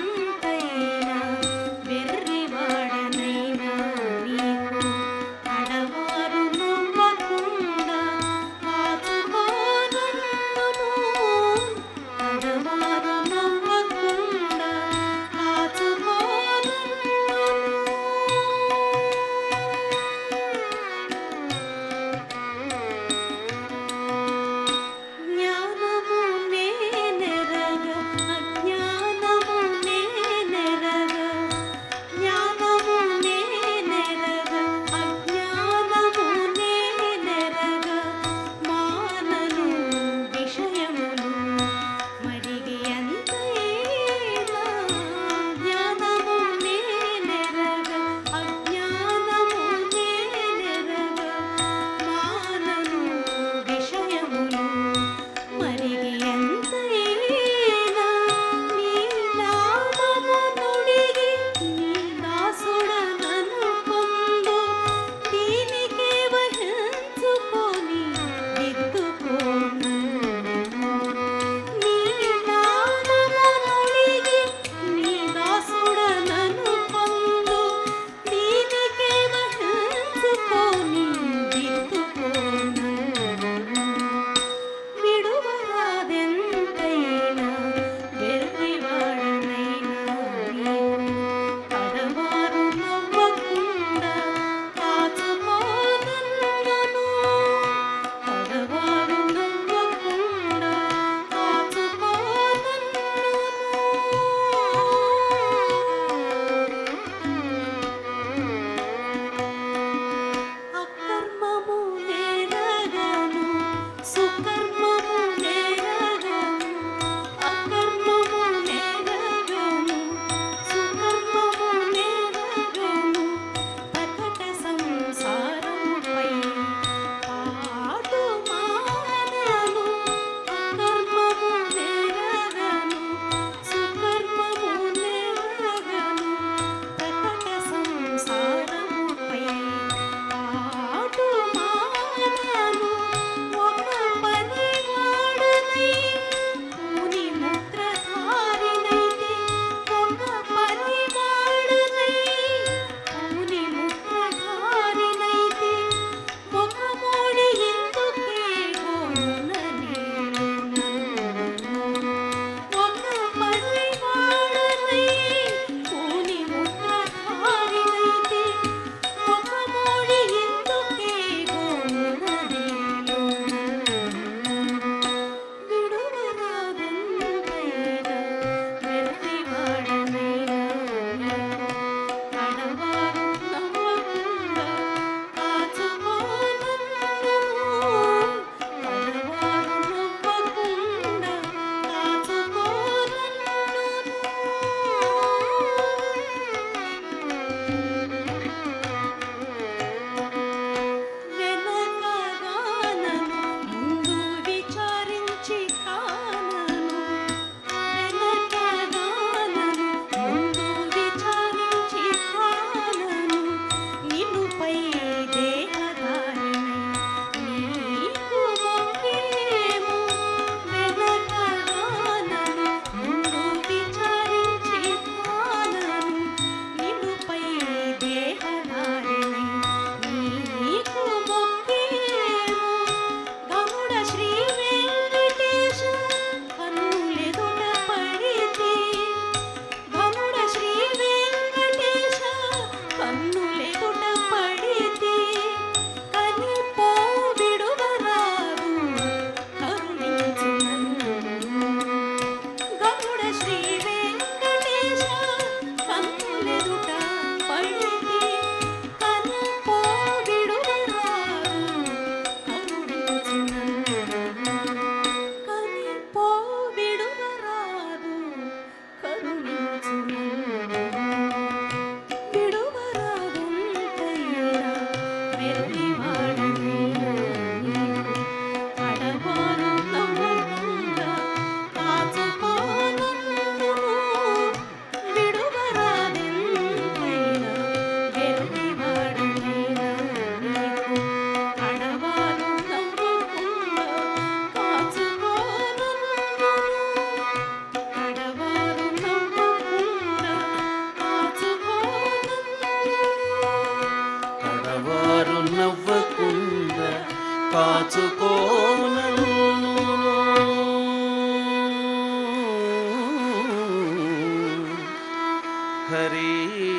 Speaker 2: సరి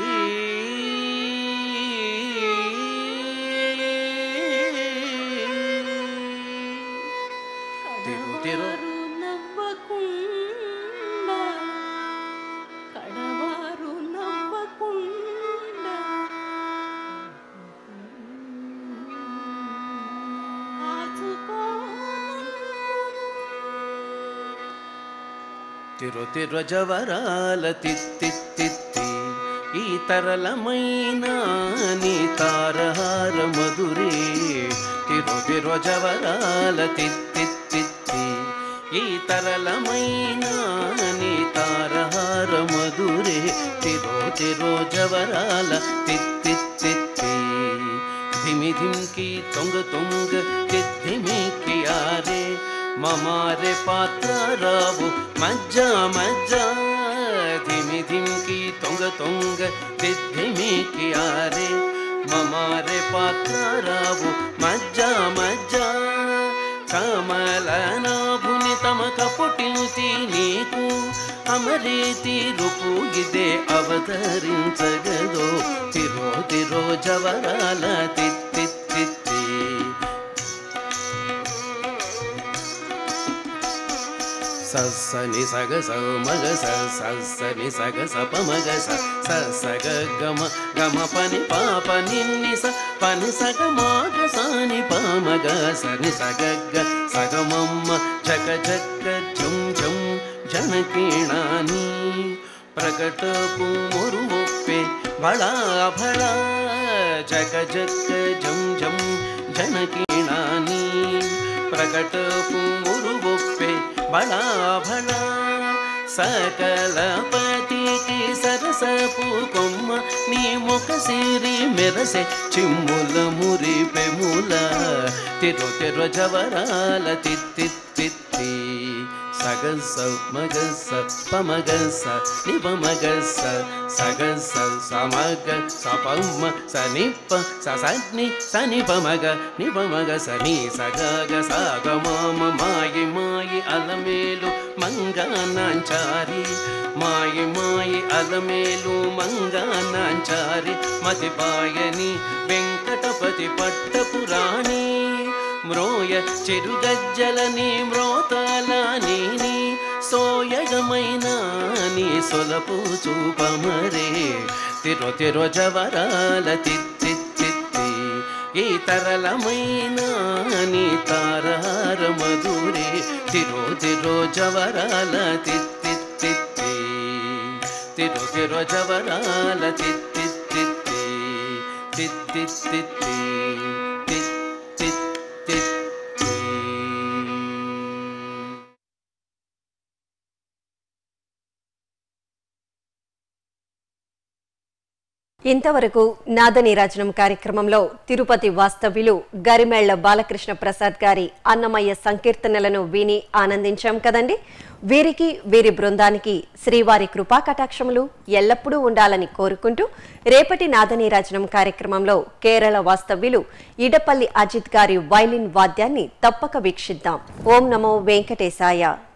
Speaker 2: తిరు తిరు
Speaker 3: నవ్వకుండా కడవారు నవ్వకుండా
Speaker 2: తిరు తిరు జవరాల తిత్తిత్తి ఈ తరళమైన నీ తారహార మధురే తిరు తిరు జవరాల తిత్తిత్తి ఈ తరళమైన నీ తారహార మధురే తిరు తిరు జవరాల తిత్తిత్తి ధిమి ధిమ్కి తొంగ తొంగ తిద్ధిమికి ఆరే మమారే పాత్ర రావు మజ్జా మజ్జా ధిమి ధిమ్కి తొంగ తొంగ తిద్ధిమికి ఆరే మమారే పాత్ర రావు మజ్జా మజ్జా కమలనాభుని తమ కపుటించి నీకు అమరీతి రూపుగిదే అవతరించగదో తిరో తిరో జవరాల తిత్తిత్తి సని సగ స మగ స సని సగ స పమగ స సగ గమ గమ పని పాప నిన్ని స పని సగ మాగ సాని పమగ సని సగ గ సగ మమ్మ జగ జగ జం జం జనకీణాని ప్రకట పుమురు ఒప్పే బళా బళా జగ జగ జం జం జనకీణాని ప్రకట పుమురు ఒప్పే బళా బళా సకల పతికి సరసపు కొమ్మ నీ ముఖ సిరి మెరసే చిమ్ముల మురి పెముల తిరు తిరు జవరాల తిత్తిత్తి సగ స మగ స పమగ స నిపమగ స సగ స సమగ స పమ స నిప స సని సని పమగ నిపమగ స ని సగ గ స గ మమ మాయి మాయి అలమేలు మంగానాంచారి మాయి మాయి అలమేలు మంగానాంచారి మతిపాయని వెంకటపతి పట్టపురాణి మ్రోయ చెరుగజ్జలని మ్రోతాలని సోయగమైన నీ సొలపు చూపమరే తిరు తిరు జవరాల తిత్తిత్తి ఈ తరళమైన నీ తారహార మధురే తిరు తిరు జవరాల తిత్తిత్తి తిరు తిరు జవరాల తిత్తిత్తి తిత్తిత్తి
Speaker 1: ఇంతవరకు నాదనీరాజనం కార్యక్రమంలో తిరుపతి వాస్తవ్యులు గరిమెళ్ల బాలకృష్ణ ప్రసాద్ గారి అన్నమయ్య సంకీర్తనలను విని ఆనందించాం కదండి. వీరికి వీరి బృందానికి శ్రీవారి కృపా కటాక్షములు ఎల్లప్పుడూ ఉండాలని కోరుకుంటూ రేపటి నాదనీరాజనం కార్యక్రమంలో కేరళ వాస్తవ్యులు ఇడపల్లి అజిత్ గారి వైలిన్ వాద్యాన్ని తప్పక వీక్షిద్దాం. ఓం నమో వెంకటేశాయ.